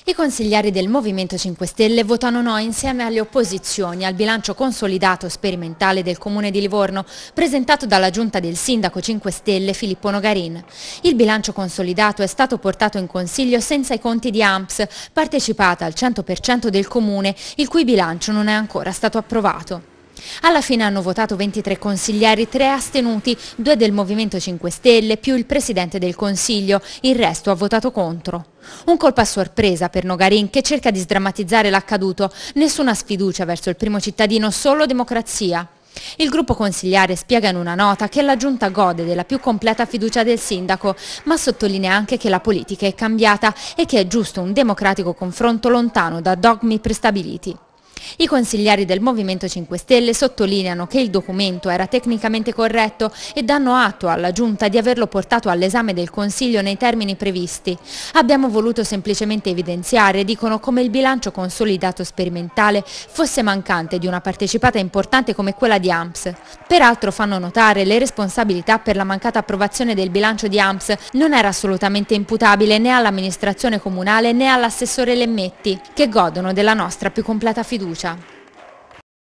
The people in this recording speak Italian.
I consiglieri del Movimento 5 Stelle votano no insieme alle opposizioni al bilancio consolidato sperimentale del Comune di Livorno, presentato dalla giunta del sindaco 5 Stelle Filippo Nogarin. Il bilancio consolidato è stato portato in consiglio senza i conti di ANPS, partecipata al 100% del Comune, il cui bilancio non è ancora stato approvato. Alla fine hanno votato 23 consiglieri, 3 astenuti, 2 del Movimento 5 Stelle più il Presidente del Consiglio, il resto ha votato contro. Un colpo a sorpresa per Nogarin che cerca di sdrammatizzare l'accaduto, nessuna sfiducia verso il primo cittadino, solo democrazia. Il gruppo consigliare spiega in una nota che la Giunta gode della più completa fiducia del sindaco, ma sottolinea anche che la politica è cambiata e che è giusto un democratico confronto lontano da dogmi prestabiliti. I consiglieri del Movimento 5 Stelle sottolineano che il documento era tecnicamente corretto e danno atto alla Giunta di averlo portato all'esame del Consiglio nei termini previsti. Abbiamo voluto semplicemente evidenziare, dicono, come il bilancio consolidato sperimentale fosse mancante di una partecipata importante come quella di ANPS. Peraltro fanno notare le responsabilità per la mancata approvazione del bilancio di ANPS non era assolutamente imputabile né all'amministrazione comunale né all'assessore Lemmetti, che godono della nostra più completa fiducia.